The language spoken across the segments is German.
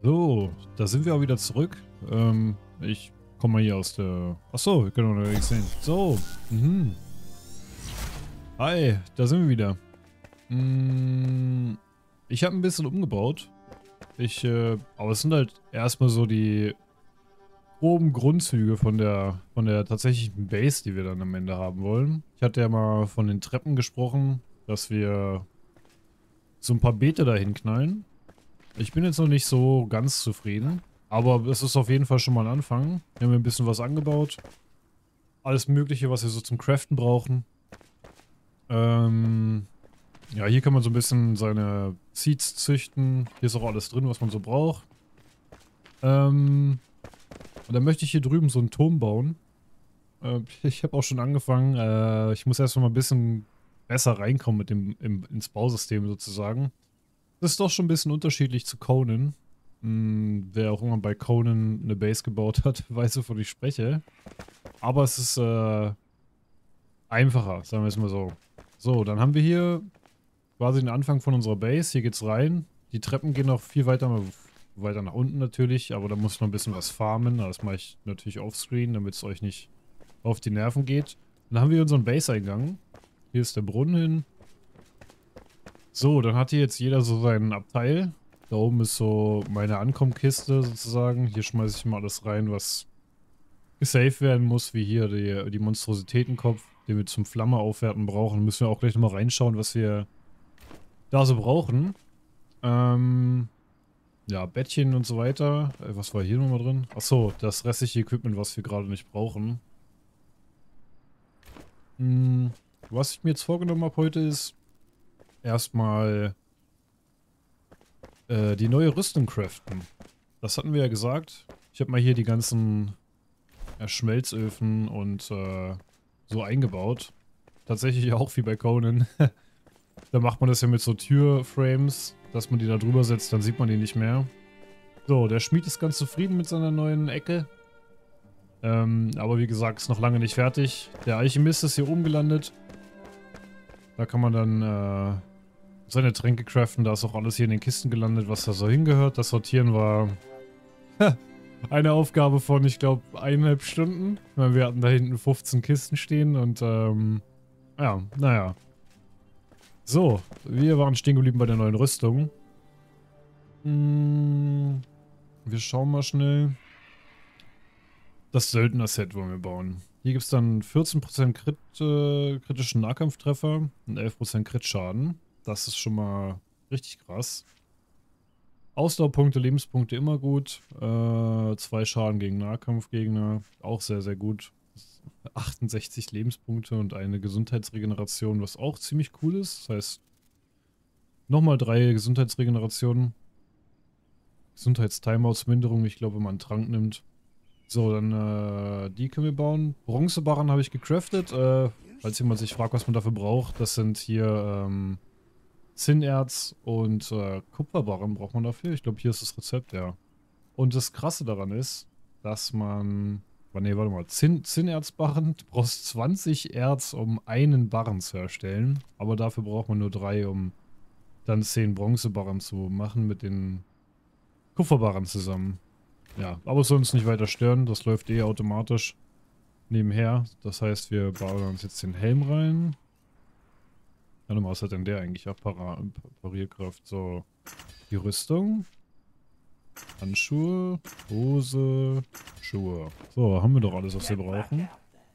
So, da sind wir auch wieder zurück. Ich komme mal hier aus der... Achso, wir können noch nicht sehen. So, Hi, da sind wir wieder. Ich habe ein bisschen umgebaut. Aber es sind halt erstmal so die groben Grundzüge von der tatsächlichen Base, die wir dann am Ende haben wollen. Ich hatte ja mal von den Treppen gesprochen, dass wir so ein paar Beete dahin knallen. Ich bin jetzt noch nicht so ganz zufrieden, aber es ist auf jeden Fall schon mal ein Anfang. Wir haben ein bisschen was angebaut. Alles Mögliche, was wir so zum Craften brauchen. Ja, hier kann man so ein bisschen seine Seeds züchten. Hier ist auch alles drin, was man so braucht. Und dann möchte ich hier drüben so einen Turm bauen. Ich habe auch schon angefangen. Ich muss erst mal ein bisschen besser reinkommen mit ins Bausystem sozusagen. Das ist doch schon ein bisschen unterschiedlich zu Conan. Wer auch immer bei Conan eine Base gebaut hat, weiß, wovon ich spreche. Aber es ist einfacher, sagen wir es mal so. So, dann haben wir hier quasi den Anfang von unserer Base. Hier geht's rein. Die Treppen gehen noch viel weiter nach unten natürlich, aber da muss noch ein bisschen was farmen. Das mache ich natürlich offscreen, damit es euch nicht auf die Nerven geht. Dann haben wir unseren Base-Eingang. Hier ist der Brunnen hin. So, dann hat hier jetzt jeder so seinen Abteil. Da oben ist so meine Ankommkiste sozusagen. Hier schmeiße ich mal alles rein, was gesaved werden muss, wie hier die Monstrositätenkopf, den wir zum Flamme aufwerten brauchen. Müssen wir auch gleich nochmal reinschauen, was wir da so brauchen. Ja, Bettchen und so weiter. Was war hier nochmal drin? Achso, das restliche Equipment, was wir gerade nicht brauchen. Was ich mir jetzt vorgenommen habe heute ist erstmal die neue Rüstung craften. Das hatten wir ja gesagt. Ich habe mal hier die ganzen Schmelzöfen und so eingebaut. Tatsächlich auch wie bei Conan. Da macht man das ja mit so Türframes, dass man die da drüber setzt, dann sieht man die nicht mehr. So, der Schmied ist ganz zufrieden mit seiner neuen Ecke. Aber wie gesagt, ist noch lange nicht fertig. Der Alchemist ist hier oben gelandet. Da kann man dann seine Tränke craften. Da ist auch alles hier in den Kisten gelandet, was da so hingehört. Das Sortieren war eine Aufgabe von, ich glaube, 1,5 Stunden. Weil wir hatten da hinten 15 Kisten stehen und ja, naja. So, wir waren stehen geblieben bei der neuen Rüstung. Wir schauen mal schnell. Das Söldner-Set wollen wir bauen. Hier gibt es dann 14% kritischen Nahkampftreffer und 11% Crit-Schaden. Das ist schon mal richtig krass. Ausdauerpunkte, Lebenspunkte immer gut. 2 Schaden gegen Nahkampfgegner, auch sehr, sehr gut. 68 Lebenspunkte und eine Gesundheitsregeneration, was auch ziemlich cool ist. Das heißt, nochmal 3 Gesundheitsregenerationen. Gesundheitstimeouts-Minderung, ich glaube, wenn man einen Trank nimmt. So, dann die können wir bauen. Bronzebarren habe ich gecraftet. Falls jemand sich fragt, was man dafür braucht, das sind hier Zinnerz und Kupferbarren braucht man dafür. Ich glaube, hier ist das Rezept, ja. Und das Krasse daran ist, dass man... Ne, warte mal. Zinnerzbarren, du brauchst 20 Erz, um einen Barren zu erstellen. Aber dafür braucht man nur 3, um dann 10 Bronzebarren zu machen mit den Kupferbarren zusammen. Ja, aber es soll uns nicht weiter stören. Das läuft eh automatisch nebenher. Das heißt, wir bauen uns jetzt den Helm rein. Ja, was hat denn der eigentlich? Auch Parierkraft. So, die Rüstung. Handschuhe, Hose, Schuhe. So, haben wir doch alles, was wir brauchen.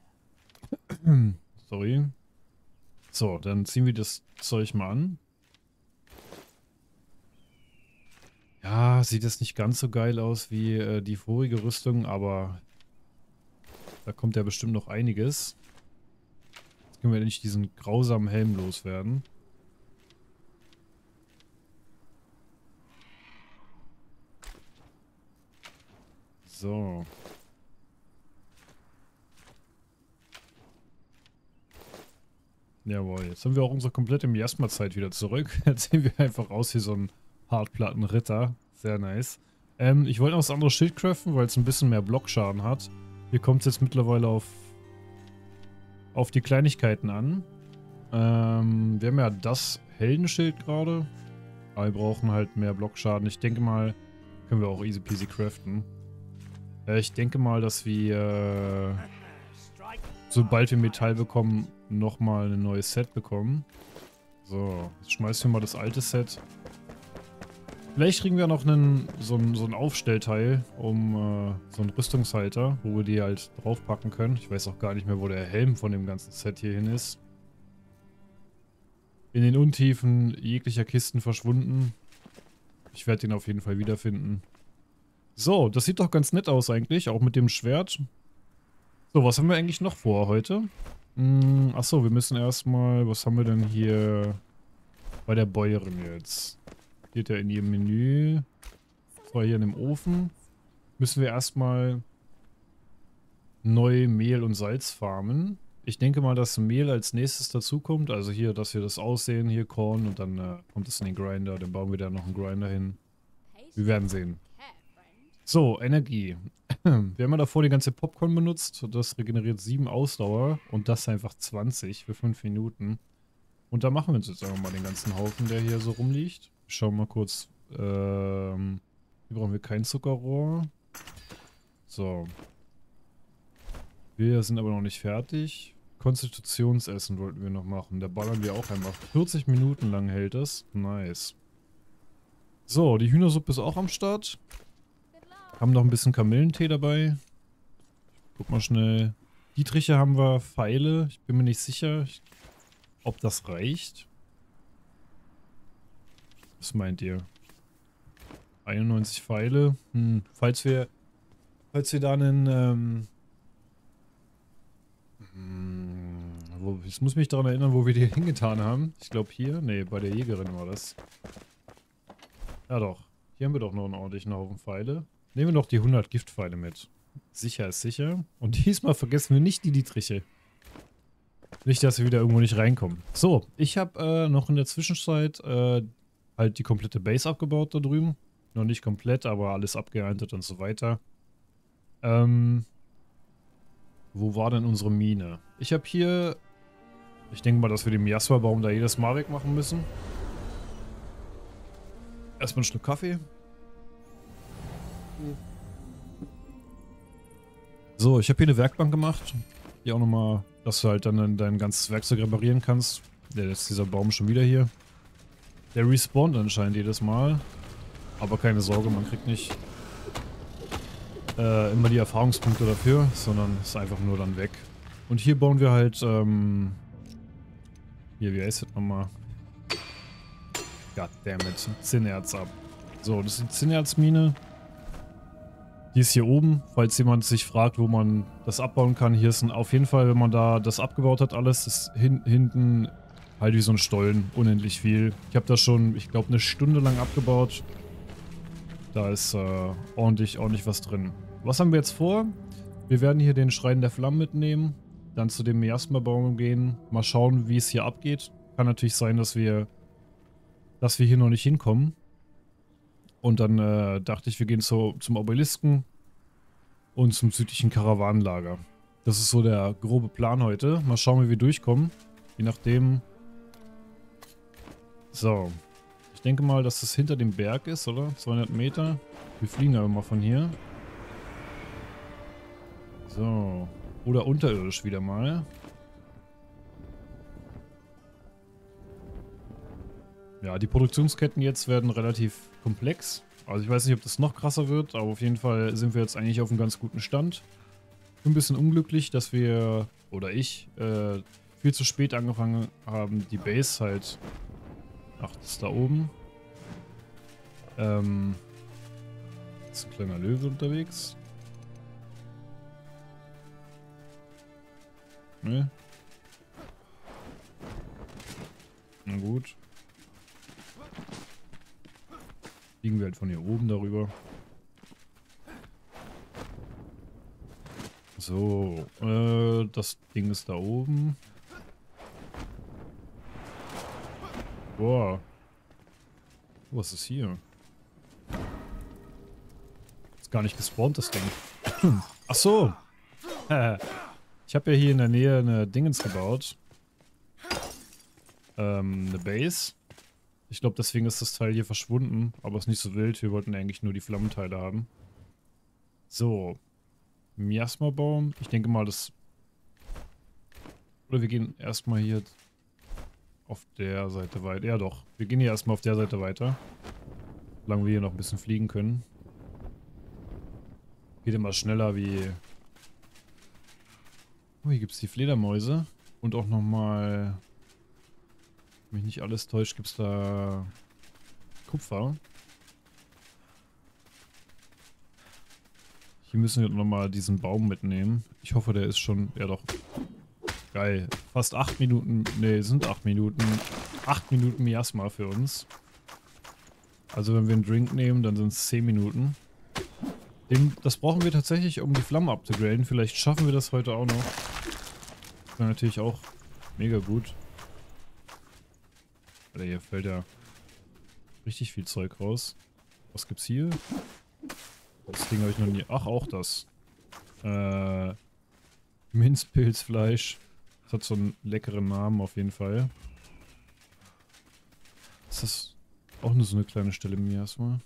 Sorry. So, dann ziehen wir das Zeug mal an. Ja, sieht jetzt nicht ganz so geil aus wie die vorige Rüstung, aber da kommt ja bestimmt noch einiges. Jetzt können wir endlich diesen grausamen Helm loswerden. So. Jawohl, jetzt haben wir auch unsere komplette Miasma-Zeit wieder zurück. Jetzt sehen wir einfach aus wie so ein Hartplattenritter. Sehr nice. Ich wollte noch das andere Schild craften, weil es ein bisschen mehr Blockschaden hat. Hier kommt es jetzt mittlerweile auf die Kleinigkeiten an. Wir haben ja das Heldenschild gerade. Aber wir brauchen halt mehr Blockschaden. Ich denke mal, Können wir auch easy peasy craften. Ich denke mal, dass wir, sobald wir Metall bekommen, nochmal ein neues Set bekommen. So, jetzt schmeißen wir mal das alte Set. Vielleicht kriegen wir noch so ein Aufstellteil, um so einen Rüstungshalter, wo wir die halt draufpacken können. Ich weiß auch gar nicht mehr, wo der Helm von dem ganzen Set hier hin ist. In den Untiefen jeglicher Kisten verschwunden. Ich werde den auf jeden Fall wiederfinden. So, das sieht doch ganz nett aus eigentlich, auch mit dem Schwert. So, was haben wir eigentlich noch vor heute? Achso, wir müssen erstmal, was haben wir denn hier bei der Bäuerin jetzt? Steht ja in ihrem Menü. Zwar hier in dem Ofen. Müssen wir erstmal neu Mehl und Salz farmen. Ich denke mal, dass Mehl als nächstes dazukommt. Also hier, dass wir das aussehen, hier Korn und dann kommt es in den Grinder. Dann bauen wir da noch einen Grinder hin. Wir werden sehen. So, Energie. Wir haben ja davor die ganze Popcorn benutzt. Das regeneriert 7 Ausdauer und das einfach 20 für 5 Minuten. Und da machen wir uns jetzt einfach mal den ganzen Haufen, der hier so rumliegt. Schauen wir mal kurz. Hier brauchen wir kein Zuckerrohr. So. Wir sind aber noch nicht fertig. Konstitutionsessen wollten wir noch machen. Da ballern wir auch einfach. 40 Minuten lang hält das. Nice. So, die Hühnersuppe ist auch am Start. Haben noch ein bisschen Kamillentee dabei. Guck mal schnell. Dietriche haben wir, Pfeile. Ich bin mir nicht sicher, ob das reicht. Was meint ihr? 91 Pfeile. Falls wir da einen, ich muss mich daran erinnern, wo wir die hingetan haben. Ich glaube hier. Ne, bei der Jägerin war das. Ja doch. Hier haben wir doch noch einen ordentlichen Haufen Pfeile. Nehmen wir noch die 100 Giftpfeile mit. Sicher ist sicher. Und diesmal vergessen wir nicht die Dietriche. Nicht, dass wir wieder irgendwo nicht reinkommen. So, ich habe noch in der Zwischenzeit halt die komplette Base abgebaut da drüben. Noch nicht komplett, aber alles abgeerntet und so weiter. Wo war denn unsere Mine? Ich habe hier... Ich denke mal, dass wir den Miasma-Baum da jedes Mal wegmachen müssen. Erstmal einen Schluck Kaffee. So, ich habe hier eine Werkbank gemacht. Hier auch nochmal, dass du halt dann dein ganzes Werkzeug reparieren kannst. Jetzt ist dieser Baum schon wieder hier. Der respawnt anscheinend jedes Mal. Aber keine Sorge, man kriegt nicht immer die Erfahrungspunkte dafür, sondern ist einfach nur dann weg. Und hier bauen wir halt, hier, wie heißt das nochmal? Goddammit, Zinnerz ab. So, das ist die Zinnerzmine. Die ist hier oben, falls jemand sich fragt, wo man das abbauen kann. Hier ist auf jeden Fall, wenn man da das abgebaut hat, alles ist hinten halt wie so ein Stollen, unendlich viel. Ich habe das schon, ich glaube, eine Stunde lang abgebaut. Da ist ordentlich was drin. Was haben wir jetzt vor? Wir werden hier den Schrein der Flammen mitnehmen, dann zu dem Miasma-Baum gehen, mal schauen, wie es hier abgeht. Kann natürlich sein, dass wir hier noch nicht hinkommen. Und dann dachte ich, wir gehen zum Obelisken und zum südlichen Karawanenlager. Das ist so der grobe Plan heute. Mal schauen, wie wir durchkommen. Je nachdem. So. Ich denke mal, dass das hinter dem Berg ist, oder? 200 Meter. Wir fliegen aber mal von hier. So. Oder unterirdisch wieder mal. Ja, die Produktionsketten jetzt werden relativ komplex. Also ich weiß nicht, ob das noch krasser wird, aber auf jeden Fall sind wir jetzt eigentlich auf einem ganz guten Stand. Bin ein bisschen unglücklich, dass wir, oder ich, viel zu spät angefangen haben, die Base halt... Ach, das ist da oben. Ist ein kleiner Löwe unterwegs. Ne? Na gut. Fliegen wir halt von hier oben darüber. So, das Ding ist da oben. Boah. Was ist hier? Ist gar nicht gespawnt, das Ding. Ach so. Ich habe ja hier in der Nähe eine Dingens gebaut. Eine Base. Ich glaube, deswegen ist das Teil hier verschwunden. Aber ist nicht so wild. Wir wollten eigentlich nur die Flammenteile haben. So. Miasmabaum. Ich denke mal, das... Oder wir gehen erstmal hier auf der Seite weiter. Ja doch. Wir gehen hier erstmal auf der Seite weiter. Solange wir hier noch ein bisschen fliegen können. Geht immer schneller wie... Oh, hier gibt es die Fledermäuse. Und auch nochmal... Wenn mich nicht alles täuscht, gibt es da... Kupfer. Hier müssen wir nochmal diesen Baum mitnehmen. Ich hoffe, der ist schon... Ja doch. Geil. Fast 8 Minuten... Ne, sind 8 Minuten. 8 Minuten Miasma für uns. Also wenn wir einen Drink nehmen, dann sind es 10 Minuten. Das brauchen wir tatsächlich, um die Flamme abzugraden. Vielleicht schaffen wir das heute auch noch. Das wäre natürlich auch mega gut. Alter, hier fällt ja richtig viel Zeug raus. Was gibt's hier? Das Ding habe ich noch nie... Ach, auch das. Minzpilzfleisch. Das hat so einen leckeren Namen auf jeden Fall. Ist das auch nur so eine kleine Stelle Miasma?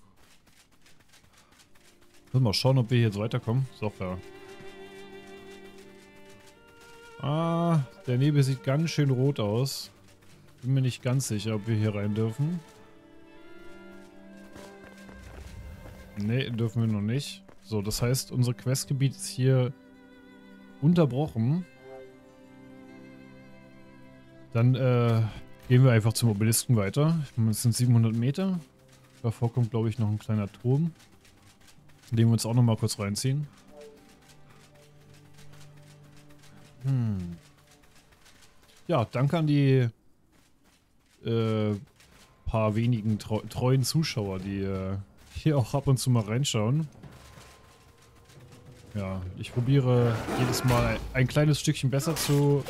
Mal schauen, ob wir hier jetzt weiterkommen. So, ja. Ah, der Nebel sieht ganz schön rot aus. Bin mir nicht ganz sicher, ob wir hier rein dürfen. Ne, dürfen wir noch nicht. So, das heißt, unser Questgebiet ist hier unterbrochen. Dann gehen wir einfach zum Obelisken weiter. Ich meine, es sind 700 Meter. Davor kommt, glaube ich, noch ein kleiner Turm. Den wir uns auch noch mal kurz reinziehen. Ja, danke an die paar wenigen treuen Zuschauer, die hier auch ab und zu mal reinschauen. Ja, ich probiere jedes Mal ein kleines Stückchen besser zu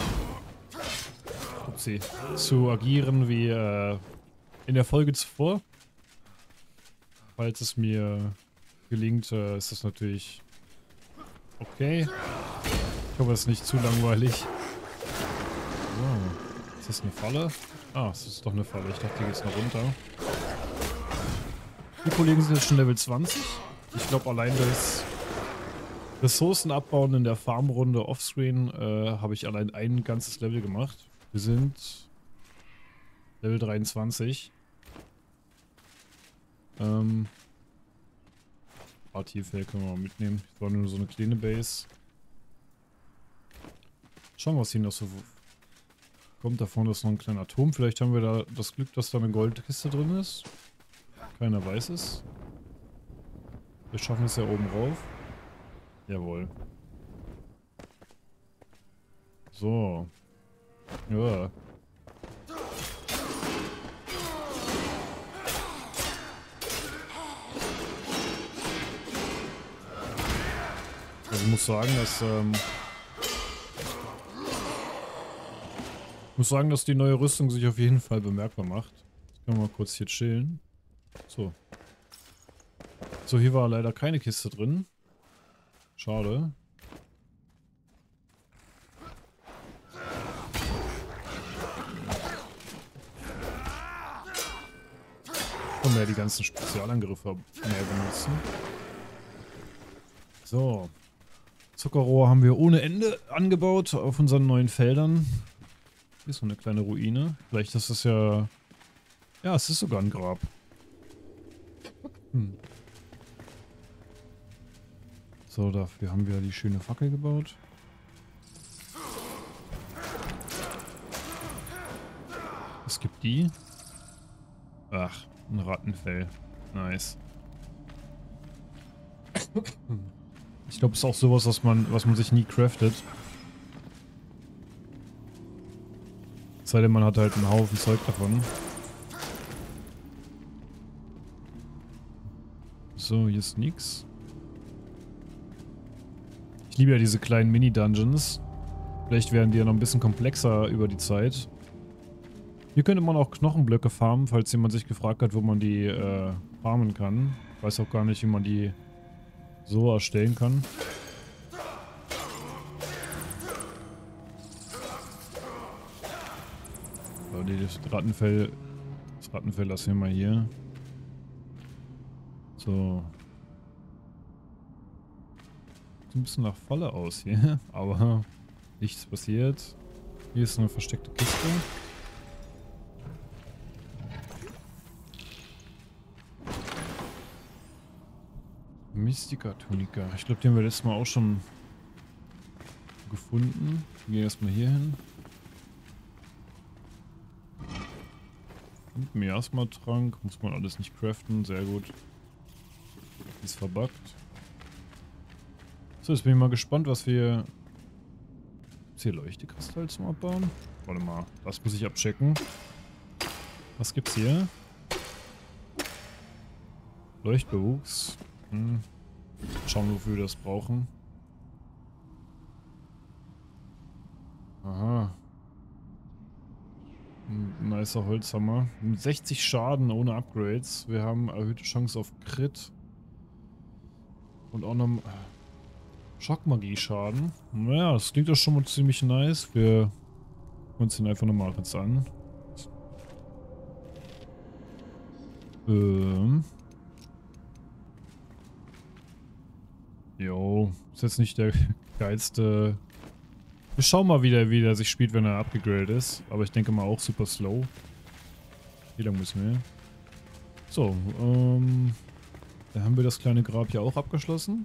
agieren wie in der Folge zuvor. Falls es mir gelingt, ist das natürlich okay. Ich hoffe, es ist nicht zu langweilig. So. Ist das eine Falle? Ah, es ist doch eine Falle. Ich dachte, die geht noch runter. Die Kollegen sind jetzt schon Level 20. Ich glaube, allein das Ressourcen abbauen in der Farmrunde offscreen habe ich allein ein ganzes Level gemacht. Wir sind Level 23. Artifel können wir mal mitnehmen. Das war nur so eine kleine Base. Schauen wir, was hier noch so kommt. Da vorne ist noch ein kleiner Turm. Vielleicht haben wir da das Glück, dass da eine Goldkiste drin ist. Keiner weiß es. Wir schaffen es ja oben rauf. Jawohl. So. Ja. Also ich muss sagen, dass die neue Rüstung sich auf jeden Fall bemerkbar macht. Jetzt können wir mal kurz hier chillen. So. So, hier war leider keine Kiste drin. Schade. Können wir ja die ganzen Spezialangriffe mehr benutzen. So. Zuckerrohr haben wir ohne Ende angebaut auf unseren neuen Feldern. Hier ist so eine kleine Ruine. Vielleicht ist es ja... Ja, es ist sogar ein Grab. So, dafür haben wir die schöne Fackel gebaut. Es gibt die. Ach, ein Rattenfell. Nice. Ich glaube, es ist auch sowas, was man sich nie craftet. Es sei denn, man hat halt einen Haufen Zeug davon. So, hier ist nix. Ich liebe ja diese kleinen Mini-Dungeons. Vielleicht werden die ja noch ein bisschen komplexer über die Zeit. Hier könnte man auch Knochenblöcke farmen, falls jemand sich gefragt hat, wo man die farmen kann. Ich weiß auch gar nicht, wie man die so erstellen kann. Das Rattenfell ist Rattenfell lassen wir mal hier. So. Sieht ein bisschen nach Falle aus hier, aber nichts passiert. Hier ist eine versteckte Kiste. Mystica Tunica. Ich glaube, den haben wir letztes Mal auch schon gefunden. Wir gehen erstmal hier hin. Und Miasma-Trank. Muss man alles nicht craften. Sehr gut. Ist verbuggt. So, jetzt bin ich mal gespannt, was wir... Ist hier Leuchtekristall zum Abbauen? Warte mal. Das muss ich abchecken. Was gibt's hier? Leuchtbewuchs. Schauen wir, wofür wir das brauchen. Aha. Ein nicer Holzhammer. Mit 60 Schaden ohne Upgrades. Wir haben erhöhte Chance auf Crit. Und auch noch Schockmagie-Schaden. Naja, das klingt doch schon mal ziemlich nice. Wir uns den einfach nochmal jetzt an. Jo, ist jetzt nicht der geilste. Wir schauen mal wieder, wie der sich spielt, wenn er abgegradet ist. Aber ich denke mal auch super slow. Wie lange müssen wir? So, da haben wir das kleine Grab hier auch abgeschlossen.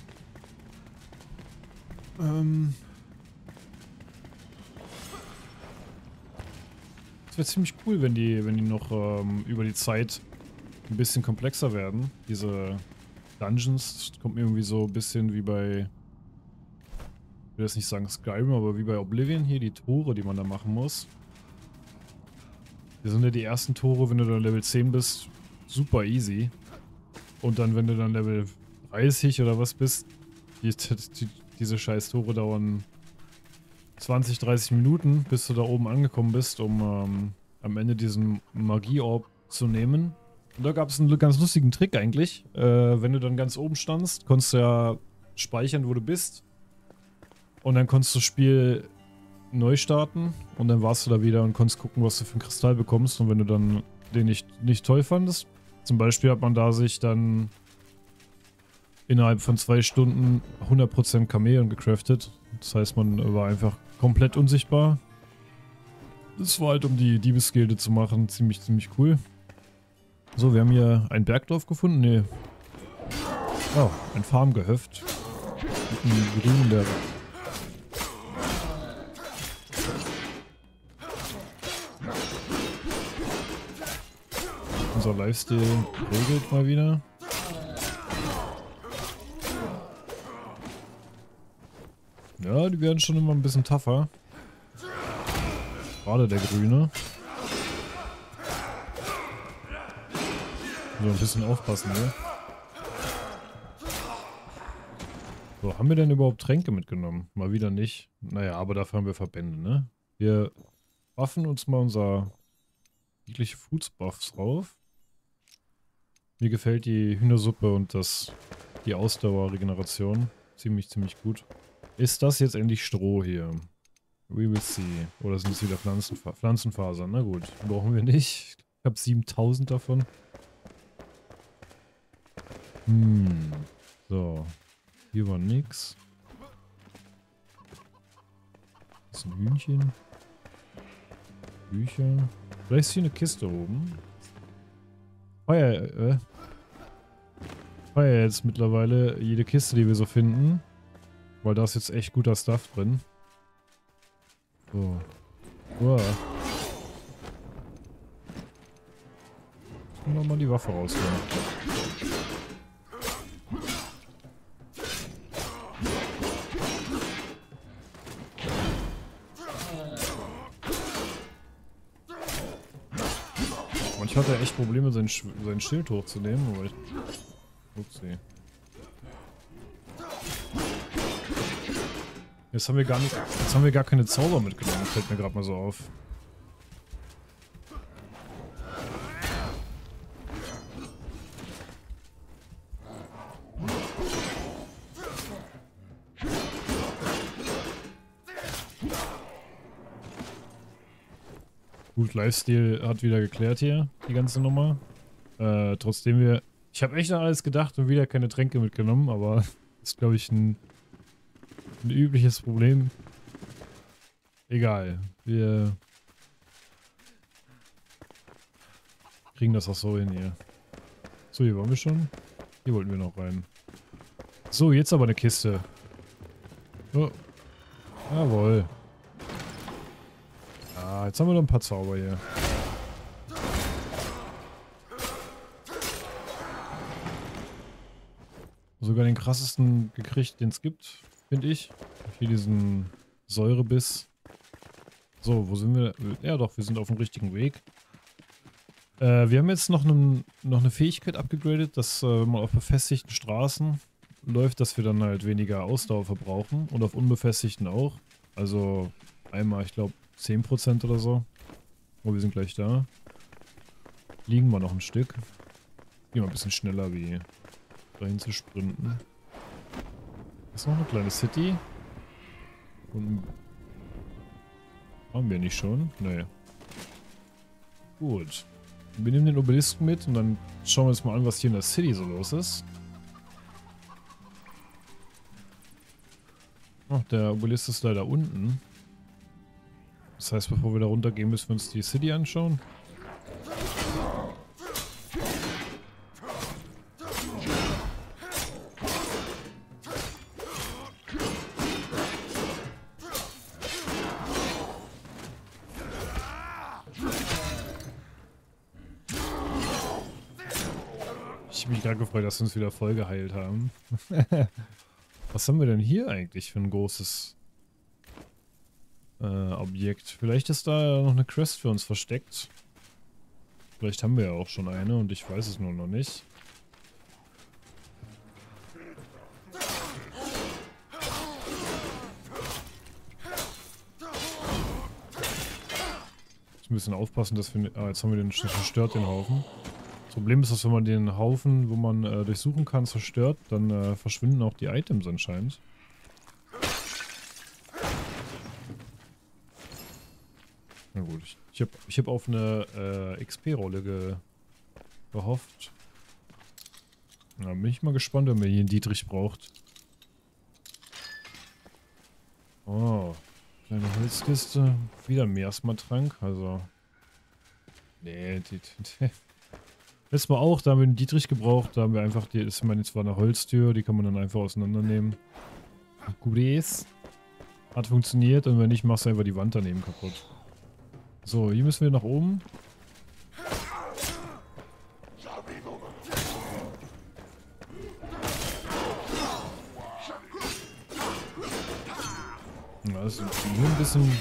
Es wäre ziemlich cool, wenn die noch über die Zeit ein bisschen komplexer werden. Diese Dungeons, das kommt mir irgendwie so ein bisschen wie bei, ich will jetzt nicht sagen Skyrim, aber wie bei Oblivion hier, die Tore, die man da machen muss. Hier sind ja die ersten Tore, wenn du dann Level 10 bist, super easy. Und dann, wenn du dann Level 30 oder was bist, diese scheiß Tore dauern 20, 30 Minuten, bis du da oben angekommen bist, um am Ende diesen Magie-Orb zu nehmen. Und da gab es einen ganz lustigen Trick eigentlich. Wenn du dann ganz oben standst, konntest du ja speichern, wo du bist. Und dann konntest du das Spiel neu starten. Und dann warst du da wieder und konntest gucken, was du für einen Kristall bekommst. Und wenn du dann den nicht toll fandest, zum Beispiel hat man da sich dann innerhalb von 2 Stunden 100% Kamelen gecraftet. Das heißt, man war einfach komplett unsichtbar. Das war halt, um die Diebesgilde zu machen, ziemlich cool. So, wir haben hier ein Bergdorf gefunden. Nee. Oh, ein Farmgehöft. Mit einem Grün, der... Unser Lifestyle regelt mal wieder. Ja, die werden schon immer ein bisschen tougher. Gerade der Grüne. So ein bisschen aufpassen, ne? So, haben wir denn überhaupt Tränke mitgenommen? Mal wieder nicht. Naja, aber dafür haben wir Verbände, ne? Wir buffen uns mal unser jegliche Foods-Buffs drauf. Mir gefällt die Hühnersuppe und die Ausdauerregeneration ziemlich gut. Ist das jetzt endlich Stroh hier? We will see. Oder sind es wieder Pflanzenfasern? Na gut, brauchen wir nicht. Ich habe 7000 davon. So. Hier war nix. Das ist ein Hühnchen. Bücher. Vielleicht ist hier eine Kiste oben. Feier jetzt mittlerweile jede Kiste, die wir so finden. Weil da ist jetzt echt guter Stuff drin. So. Wow. Jetzt mal die Waffe rausholen. Ich hatte echt Probleme, sein Schild hochzunehmen, aber ich... Upsi. Jetzt haben wir gar keine Zauber mitgenommen, fällt mir gerade mal so auf. Gut, Lifestyle hat wieder geklärt hier, die ganze Nummer. Trotzdem wir... Ich habe echt an alles gedacht und wieder keine Tränke mitgenommen, aber das ist, glaube ich, ein übliches Problem. Egal, wir kriegen das auch so hin hier. So, hier waren wir schon. Hier wollten wir noch rein. So, jetzt aber eine Kiste. Oh. Jawohl. Ah, jetzt haben wir noch ein paar Zauber hier. Sogar den krassesten gekriegt, den es gibt, finde ich. Hier diesen Säurebiss. So, wo sind wir? Ja doch, wir sind auf dem richtigen Weg. Wir haben jetzt noch eine Fähigkeit abgegradet, dass wenn man auf befestigten Straßen läuft, dass wir dann halt weniger Ausdauer verbrauchen. Und auf unbefestigten auch. Also einmal, ich glaube, 10% oder so. Oh, wir sind gleich da. Liegen wir noch ein Stück. Gehen wir ein bisschen schneller, wie dahin zu sprinten. Das ist noch eine kleine City. Und haben wir nicht schon? Nee. Gut. Wir nehmen den Obelisken mit und dann schauen wir uns mal an, was hier in der City so los ist. Ach, der Obelisk ist leider unten. Das heißt, bevor wir da runtergehen, müssen wir uns die City anschauen. Ich habe mich gerade gefreut, dass wir uns wieder voll geheilt haben. Was haben wir denn hier eigentlich für ein großes Objekt? Vielleicht ist da noch eine Quest für uns versteckt. Vielleicht haben wir ja auch schon eine und ich weiß es nur noch nicht. Ein bisschen aufpassen, dass wir... Ah, jetzt haben wir den schon zerstört, den Haufen. Das Problem ist, dass wenn man den Haufen, wo man durchsuchen kann, zerstört, dann verschwinden auch die Items anscheinend. Na gut, ich hab auf eine XP-Rolle gehofft. Na, bin ich mal gespannt, wenn man hier einen Dietrich braucht. Oh, kleine Holzkiste. Wieder ein Miasma-Trank, also... Nee, letztes Mal auch, da haben wir einen Dietrich gebraucht, da haben wir einfach, das ist meine zwar eine Holztür, die kann man dann einfach auseinandernehmen. Gut ist. Hat funktioniert und wenn nicht, machst du einfach die Wand daneben kaputt. So, hier müssen wir nach oben. Ja, das ist nur ein bisschen...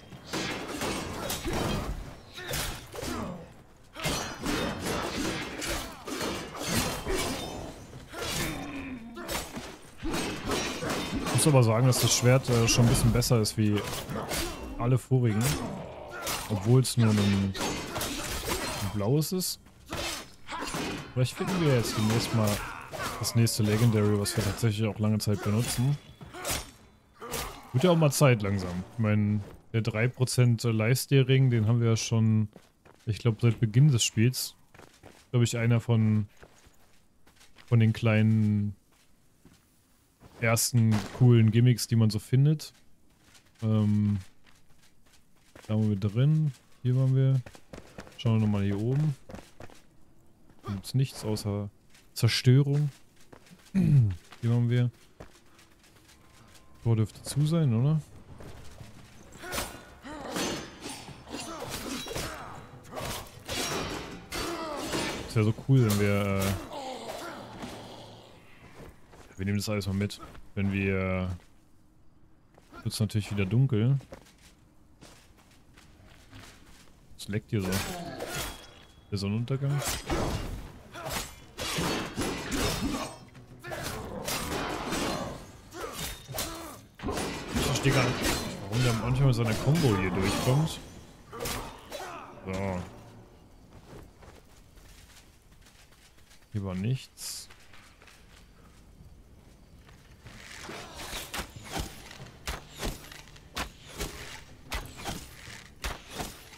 Ich muss aber sagen, dass das Schwert schon ein bisschen besser ist wie alle vorigen. Obwohl es nur ein blaues ist. Vielleicht finden wir jetzt demnächst mal das nächste Legendary, was wir tatsächlich auch lange Zeit benutzen. Wird ja auch mal Zeit langsam. Ich meine, der 3% Lifestyle-Ring, den haben wir ja schon, ich glaube, seit Beginn des Spiels. Glaube ich, einer von den kleinen ersten coolen Gimmicks, die man so findet. Da waren wir drin. Hier waren wir. Schauen wir nochmal hier oben. Da gibt es nichts außer Zerstörung. Hier waren wir. Tor dürfte zu sein, oder? Ist ja so cool, wenn wir... wir nehmen das alles mal mit. Wenn wir... wird es natürlich wieder dunkel. Es leckt hier so. Der Sonnenuntergang. Ich verstehe gar nicht, warum der manchmal mit seiner Combo hier durchkommt. So. Hier war nichts.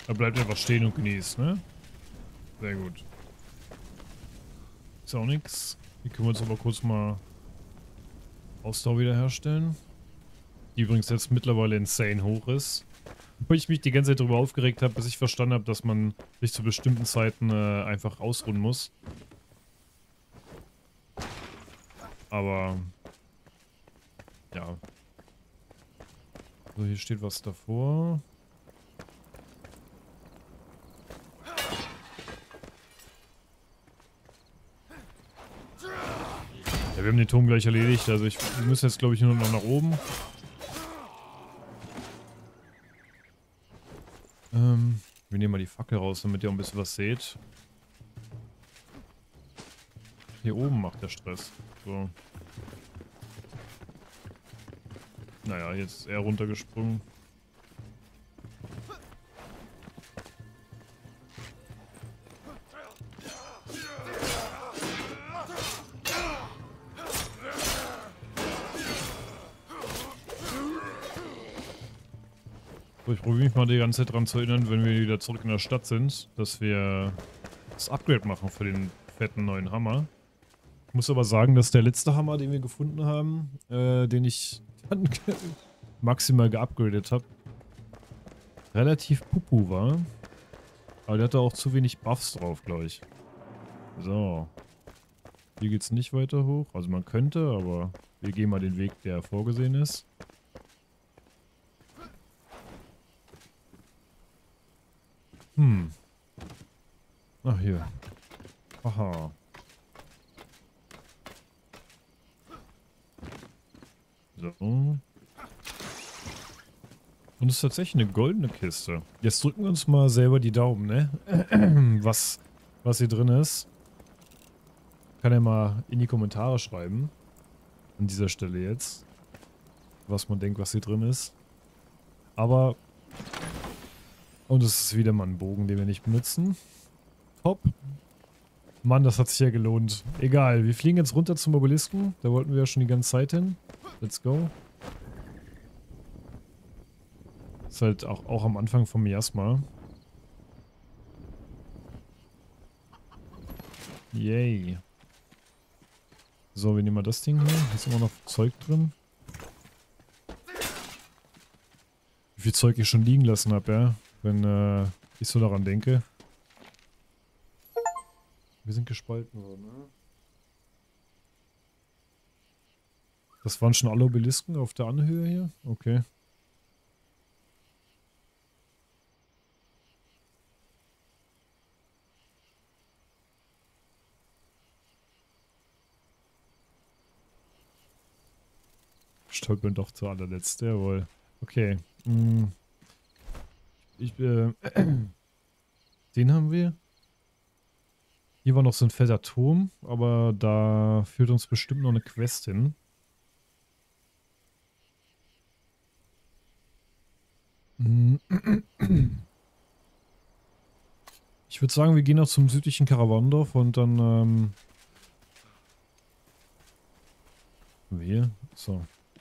Er bleibt einfach stehen und genießt, ne? Sehr gut. Ist auch nichts. Hier können wir uns aber kurz mal Ausdauer wiederherstellen. Die übrigens jetzt mittlerweile insane hoch ist. Wo ich mich die ganze Zeit darüber aufgeregt habe, bis ich verstanden habe, dass man sich zu bestimmten Zeiten einfach ausruhen muss. Aber ja. So, hier steht was davor. Ja, wir haben den Turm gleich erledigt. Also wir müssen jetzt, glaube ich, nur noch nach oben. Wir nehmen mal die Fackel raus, damit ihr auch ein bisschen was seht. Hier oben macht der Stress. So. Naja, jetzt ist er runtergesprungen. So, ich probiere mich mal die ganze Zeit daran zu erinnern, wenn wir wieder zurück in der Stadt sind, dass wir das Upgrade machen für den fetten neuen Hammer. Ich muss aber sagen, dass der letzte Hammer, den wir gefunden haben, den ich dann maximal geupgradet habe, relativ pupu war. Aber der hatte auch zu wenig Buffs drauf, glaube ich. So. Hier geht es nicht weiter hoch. Also man könnte, aber wir gehen mal den Weg, der vorgesehen ist. Ach, hier. Aha. So. Und es ist tatsächlich eine goldene Kiste. Jetzt drücken wir uns mal selber die Daumen, ne? Was hier drin ist. Kann ja mal in die Kommentare schreiben. An dieser Stelle jetzt. Was man denkt, was hier drin ist. Aber... Und es ist wieder mal ein Bogen, den wir nicht benutzen. Top. Mann, das hat sich ja gelohnt. Egal, wir fliegen jetzt runter zum Obelisken. Da wollten wir ja schon die ganze Zeit hin. Let's go. Ist halt auch am Anfang vom Miasma. Yay. So, wir nehmen mal das Ding hier. Hier ist immer noch Zeug drin. Wie viel Zeug ich schon liegen lassen habe, ja. Wenn ich so daran denke. Wir sind gespalten worden, ne? Das waren schon alle Obelisken auf der Anhöhe hier? Okay. Stolpern doch zu allerletzt, jawohl. Okay. Den haben wir. Hier war noch so ein fetter Turm, aber da führt uns bestimmt noch eine Quest hin. Ich würde sagen, wir gehen noch zum südlichen Karawandorf und dann, wir? So.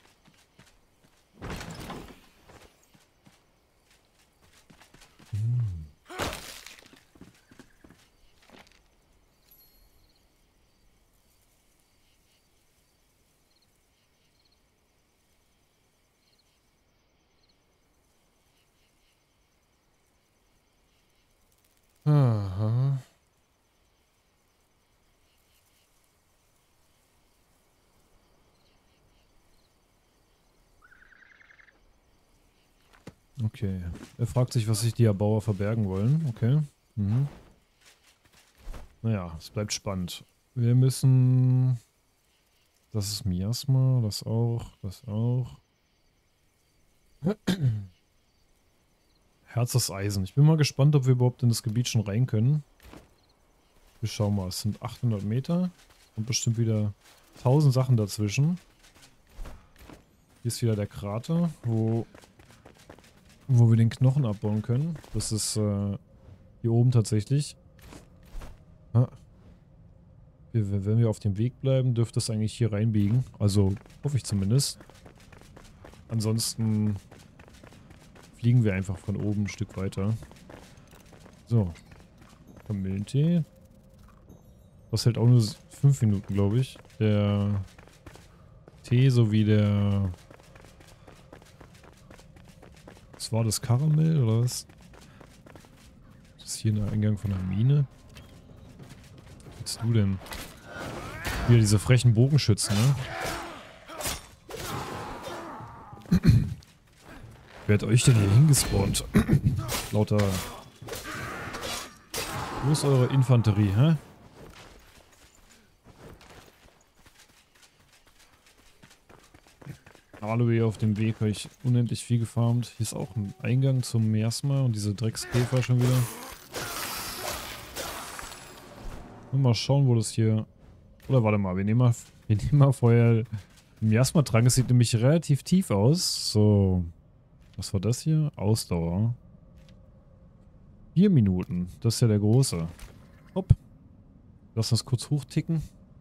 Aha. Okay. Er fragt sich, was sich die Erbauer verbergen wollen. Okay. Mhm. Naja, es bleibt spannend. Wir müssen... Das ist Miasma, das auch, das auch. Herz aus Eisen. Ich bin mal gespannt, ob wir überhaupt in das Gebiet schon rein können. Wir schauen mal, es sind 800 Meter. Und bestimmt wieder 1000 Sachen dazwischen. Hier ist wieder der Krater, wo wir den Knochen abbauen können. Das ist hier oben tatsächlich. Ah. Wenn wir auf dem Weg bleiben, dürfte es eigentlich hier reinbiegen. Also hoffe ich zumindest. Ansonsten fliegen wir einfach von oben ein Stück weiter. So. Kamillentee. Das hält auch nur 5 Minuten, glaube ich. Der Tee sowie der... Was war das? Karamell oder was? Das ist hier der Eingang von der Mine. Was willst du denn? Wieder diese frechen Bogenschützen, ne? Wer hat euch denn hier hingespawnt? Lauter... Wo ist eure Infanterie, hä? Hallo, hier auf dem Weg habe ich unendlich viel gefarmt. Hier ist auch ein Eingang zum Miasma und diese Dreckskäfer schon wieder. Mal schauen, wo das hier... Oder warte mal, wir nehmen mal vorher den Miasma-Trank. Es sieht nämlich relativ tief aus. So, was war das hier? Ausdauer. 4 Minuten. Das ist ja der große. Hopp. Lass uns kurz hochticken.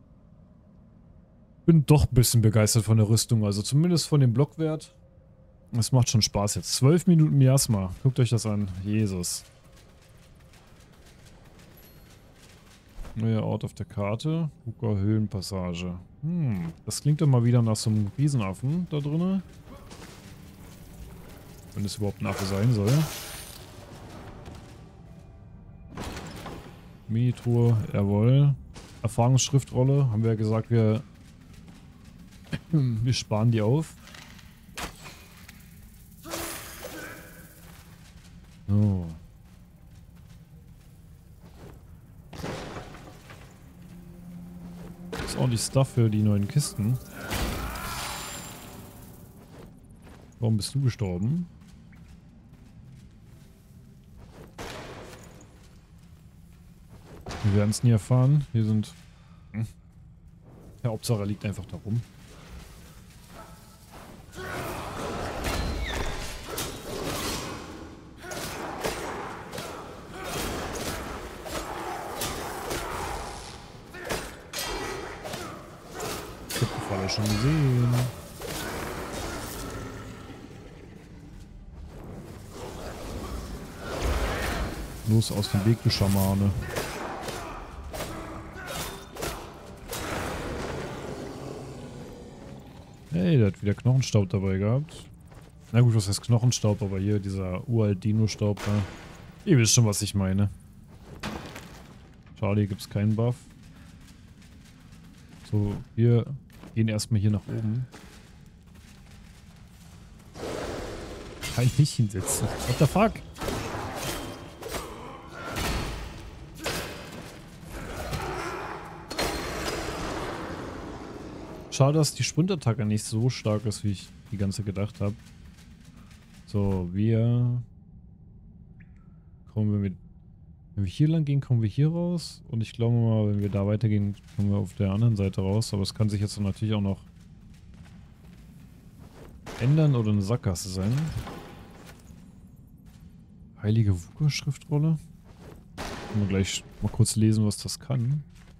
Bin doch ein bisschen begeistert von der Rüstung. Also zumindest von dem Blockwert. Es macht schon Spaß jetzt. 12 Minuten Miasma. Guckt euch das an. Jesus. Neuer Ort auf der Karte. Huker Höhlenpassage. Das klingt doch mal wieder nach so einem Riesenaffen da drinnen. Wenn es überhaupt ein Affe sein soll. Minitruhe, jawohl. Erfahrungsschriftrolle. Haben wir ja gesagt, wir sparen die auf. So. Das ist ordentlich Stuff für die neuen Kisten. Warum bist du gestorben? Wir werden es nie erfahren. Hier sind... Der Hauptsache liegt einfach da rum. Ich hab die Falle schon gesehen. Los aus dem Weg, du Schamane. Hey, der hat wieder Knochenstaub dabei gehabt. Na gut, was heißt Knochenstaub, aber hier dieser uralt Dino-Staub da. Ihr wisst schon, was ich meine. Schade, hier gibt es keinen Buff. So, wir gehen erstmal hier nach oben. Kann ich nicht hinsetzen. What the fuck? Schade, dass die Sprintattacke nicht so stark ist, wie ich die ganze gedacht habe. So, wir kommen mit... Wenn wir hier lang gehen, kommen wir hier raus. Und ich glaube mal, wenn wir da weitergehen, kommen wir auf der anderen Seite raus. Aber es kann sich jetzt natürlich auch noch ändern oder eine Sackgasse sein. Heilige Wucher-Schriftrolle. Können wir gleich mal kurz lesen, was das kann.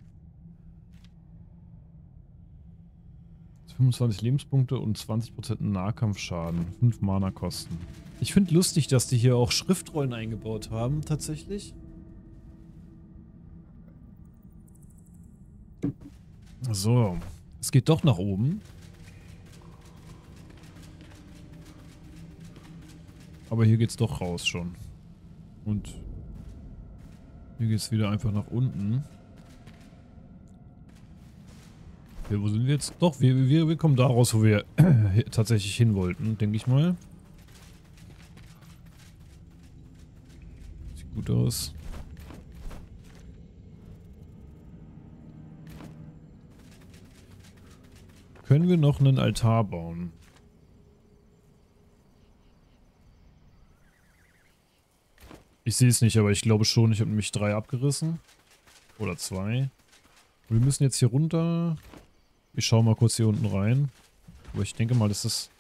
25 Lebenspunkte und 20% Nahkampfschaden. 5 Mana kosten. Ich finde lustig, dass die hier auch Schriftrollen eingebaut haben, tatsächlich. So, es geht doch nach oben. Aber hier geht's doch raus schon. Und hier geht's wieder einfach nach unten. Ja, wo sind wir jetzt? Doch, wir kommen da raus, wo wir tatsächlich hin wollten, denke ich mal. Sieht gut aus. Können wir noch einen Altar bauen? Ich sehe es nicht, aber ich glaube schon. Ich habe nämlich 3 abgerissen. Oder 2. Wir müssen jetzt hier runter. Ich schaue mal kurz hier unten rein. Aber ich denke mal, das ist...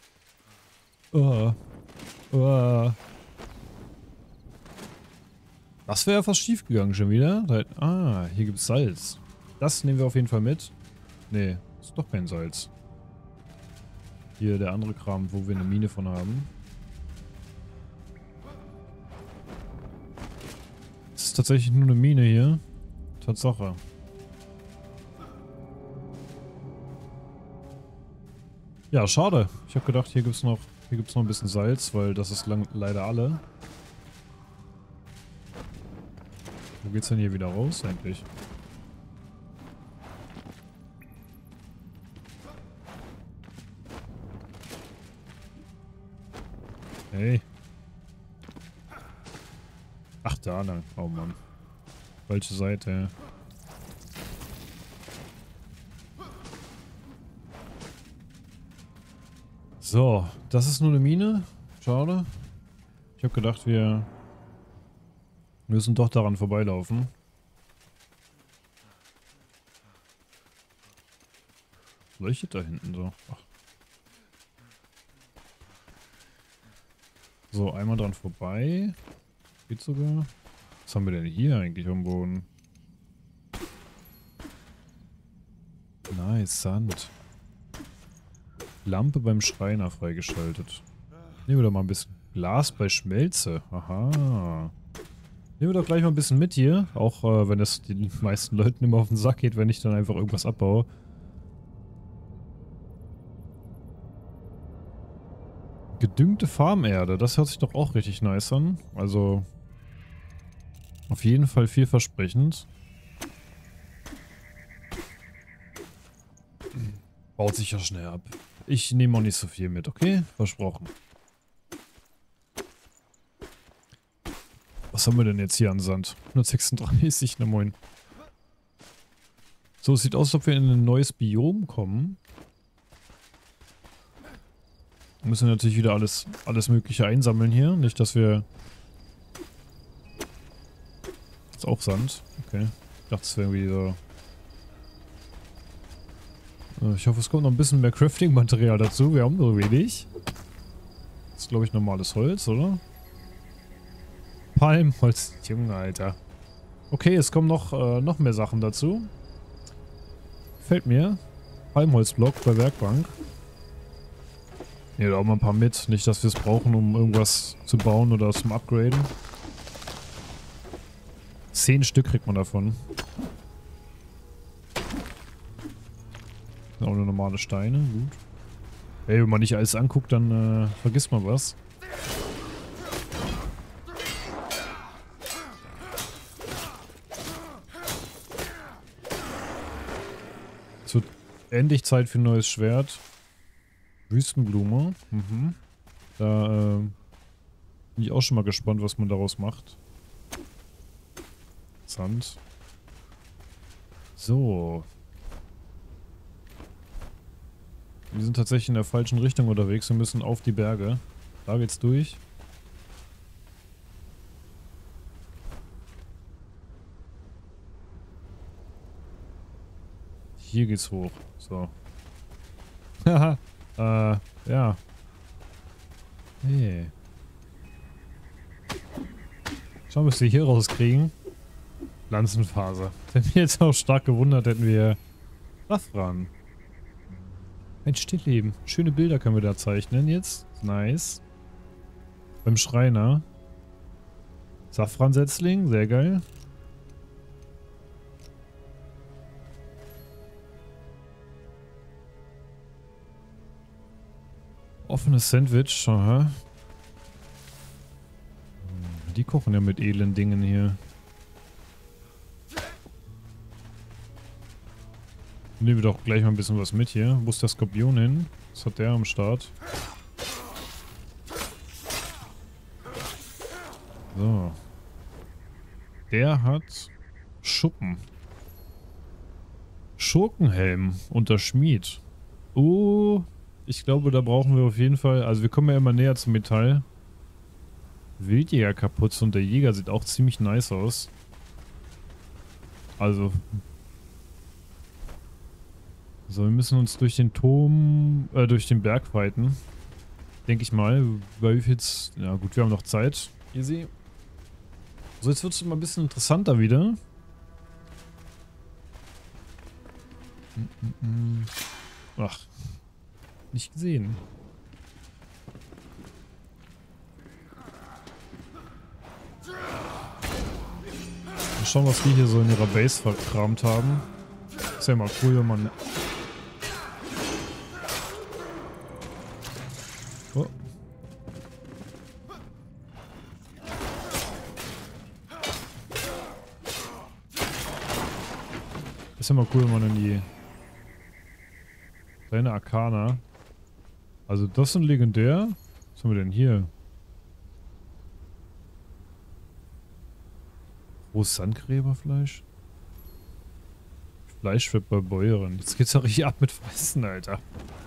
Das wäre fast schief gegangen schon wieder. Ah, hier gibt es Salz. Das nehmen wir auf jeden Fall mit. Nee, ist doch kein Salz. Hier der andere Kram, wo wir eine Mine von haben. ist tatsächlich nur eine Mine hier. Tatsache. Ja, schade. Ich habe gedacht, hier gibt's noch ein bisschen Salz, weil das ist leider alle. Wo geht's denn hier wieder raus eigentlich? Hey. Ach, da lang. Oh Mann. Falsche Seite. So, das ist nur eine Mine. Schade. Ich habe gedacht, wir müssen doch daran vorbeilaufen. Leuchtet da hinten so. Ach. So, einmal dran vorbei. Geht sogar. Was haben wir denn hier eigentlich am Boden? Nice, Sand. Lampe beim Schreiner freigeschaltet. Nehmen wir doch mal ein bisschen Glas bei Schmelze. Aha. Nehmen wir doch gleich mal ein bisschen mit hier. Auch wenn es den meisten Leuten immer auf den Sack geht, wenn ich dann einfach irgendwas abbaue. Gedüngte Farmerde. Das hört sich doch auch richtig nice an. Also auf jeden Fall vielversprechend. Baut sich ja schnell ab. Ich nehme auch nicht so viel mit, okay? Versprochen. Was haben wir denn jetzt hier an Sand? 136, na moin. So, es sieht aus, als ob wir in ein neues Biom kommen. Wir müssen natürlich wieder alles Mögliche einsammeln hier. Nicht, dass wir... Ist auch Sand. Okay. Ich dachte, es wäre irgendwie so... Ich hoffe, es kommt noch ein bisschen mehr Crafting-Material dazu. Wir haben nur wenig. Das ist, glaube ich, normales Holz, oder? Palmholz. Junge, Alter. Okay, es kommen noch mehr Sachen dazu. Gefällt mir. Palmholzblock bei Werkbank. Ja, da auch mal ein paar mit. Nicht, dass wir es brauchen, um irgendwas zu bauen oder zum Upgraden. 10 Stück kriegt man davon. Auch nur normale Steine, gut. Ey, wenn man nicht alles anguckt, dann vergisst man was. Es wird endlich Zeit für ein neues Schwert. Wüstenblume. Mhm. Da bin ich auch schon mal gespannt, was man daraus macht. Sand. So. Wir sind tatsächlich in der falschen Richtung unterwegs. Wir müssen auf die Berge. Da geht's durch. Hier geht's hoch. So. Haha. Ja. Hey. Schauen wir, was wir hier rauskriegen. Pflanzenfaser. Das hätte mich jetzt auch stark gewundert, hätten wir Safran. Ein Stillleben. Schöne Bilder können wir da zeichnen jetzt. Nice. Beim Schreiner. Safransetzling. Sehr geil. Offenes Sandwich. Aha. Die kochen ja mit edlen Dingen hier. Nehmen wir doch gleich mal ein bisschen was mit hier. Wo ist der Skorpion hin? Was hat der am Start? So. Der hat Schuppen. Schurkenhelm unter Schmied. Oh, ich glaube, da brauchen wir auf jeden Fall... Also wir kommen ja immer näher zum Metall. Wildjägerkapuze und der Jäger sieht auch ziemlich nice aus. Also... So, wir müssen uns durch den Turm, durch den Berg fighten. Denke ich mal. Bei wie viel jetzt... Ja gut, wir haben noch Zeit. Easy. So, jetzt wird es mal ein bisschen interessanter wieder. Ach. Nicht gesehen. Mal schauen, was die hier so in ihrer Base verkramt haben. Ist ja mal cool, wenn man... Oh. Ist ja mal cool, wenn man in die... Kleine Arkana. Also das sind legendär. Was haben wir denn hier? Rohes Sandgräberfleisch? Fleisch wird bei Bäueren. Jetzt geht's doch richtig ab mit Fressen, Alter.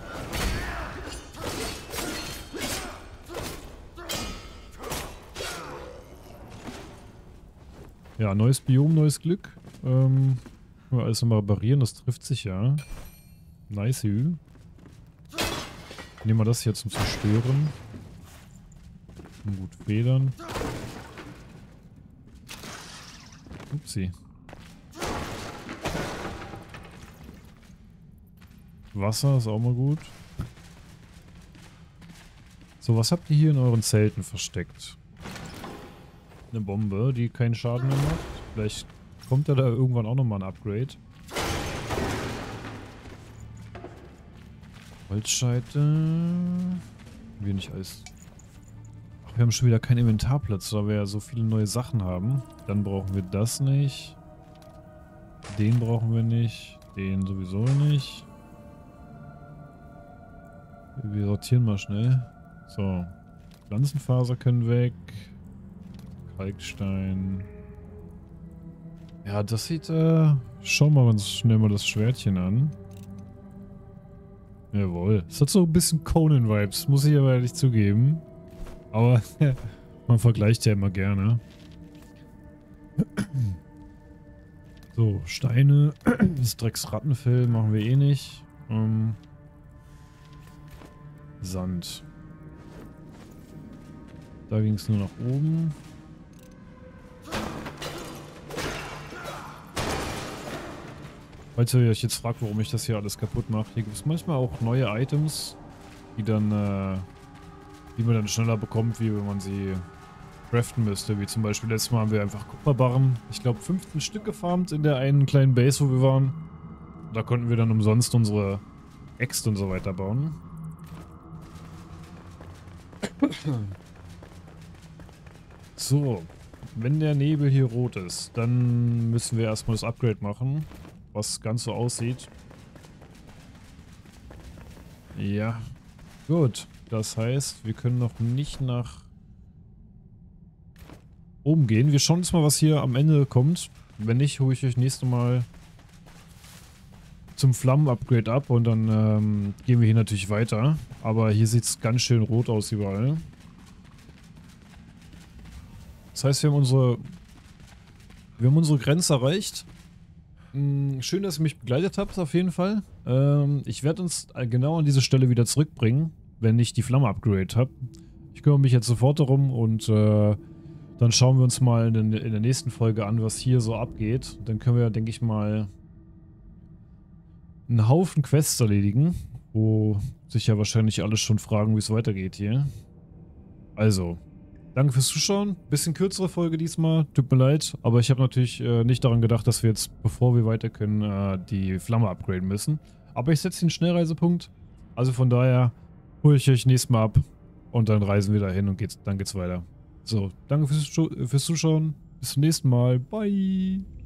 Ja, neues Biom, neues Glück. Ja, alles nochmal reparieren, das trifft sich ja. Nice. Nehmen wir das hier zum Zerstören. Und gut federn. Upsi. Wasser ist auch mal gut. So, was habt ihr hier in euren Zelten versteckt? Eine Bombe, die keinen Schaden mehr macht. Vielleicht kommt ja da irgendwann auch nochmal ein Upgrade. Holzscheite. Wenig Eis. Ach, wir haben schon wieder keinen Inventarplatz, weil wir ja so viele neue Sachen haben. Dann brauchen wir das nicht. Den brauchen wir nicht. Den sowieso nicht. Wir sortieren mal schnell. So. Pflanzenfaser können weg. Kalkstein. Ja, das sieht, schauen wir uns schnell mal das Schwertchen an. Jawohl. Es hat so ein bisschen Conan-Vibes, muss ich aber ehrlich zugeben. Aber man vergleicht ja immer gerne. So, Steine. Das Drecksrattenfell machen wir eh nicht. Sand. Da ging es nur nach oben. Falls ihr euch jetzt fragt, warum ich das hier alles kaputt mache, hier gibt es manchmal auch neue Items, die dann, die man dann schneller bekommt, wie wenn man sie craften müsste. Wie zum Beispiel letztes Mal haben wir einfach Kupferbarren, ich glaube 15 Stück gefarmt in der einen kleinen Base, wo wir waren. Da konnten wir dann umsonst unsere Äxte und so weiter bauen. So, wenn der Nebel hier rot ist, dann müssen wir erstmal das Upgrade machen, was ganz so aussieht. Ja, gut. Das heißt, wir können noch nicht nach oben gehen. Wir schauen uns mal, was hier am Ende kommt. Wenn nicht, hole ich euch nächstes Mal zum Flammen-Upgrade ab und dann gehen wir hier natürlich weiter. Aber hier sieht es ganz schön rot aus überall. Das heißt, wir haben unsere Grenze erreicht. Schön, dass ihr mich begleitet habt, auf jeden Fall. Ich werde uns genau an diese Stelle wieder zurückbringen, wenn ich die Flamme-Upgrade habe. Ich kümmere mich jetzt sofort darum und dann schauen wir uns mal in der nächsten Folge an, was hier so abgeht. Dann können wir, denke ich mal, einen Haufen Quests erledigen, wo sich ja wahrscheinlich alle schon fragen, wie es weitergeht hier. Also, danke fürs Zuschauen. Bisschen kürzere Folge diesmal, tut mir leid, aber ich habe natürlich nicht daran gedacht, dass wir jetzt, bevor wir weiter können, die Flamme upgraden müssen. Aber ich setze den Schnellreisepunkt, also von daher hole ich euch nächstes Mal ab und dann reisen wir dahin und dann geht's weiter. So, danke fürs Zuschauen, bis zum nächsten Mal, bye!